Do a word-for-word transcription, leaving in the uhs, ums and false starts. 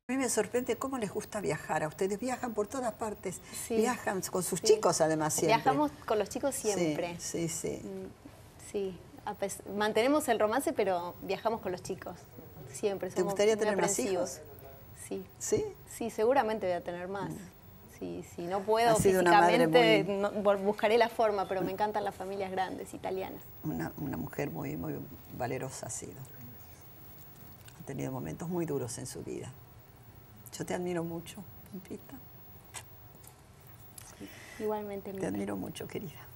A mí me sorprende cómo les gusta viajar. A ustedes viajan por todas partes. Sí. Viajan con sus Sí. chicos, además, siempre. Viajamos con los chicos siempre. Sí, sí, sí. Sí, a pes- mantenemos el romance, pero viajamos con los chicos. Siempre. ¿Te Somos gustaría muy tener más aprensivos. hijos? Sí. ¿Sí? Sí, seguramente voy a tener más. Sí, sí, no puedo Ha sido una madre físicamente, muy- no- bu- buscaré la forma, pero me encantan las familias grandes, italianas. Una, una mujer muy, muy valerosa ha sido. Ha tenido momentos muy duros en su vida. Yo te admiro mucho, Pampita. Igualmente, Te Mildred. admiro mucho, querida.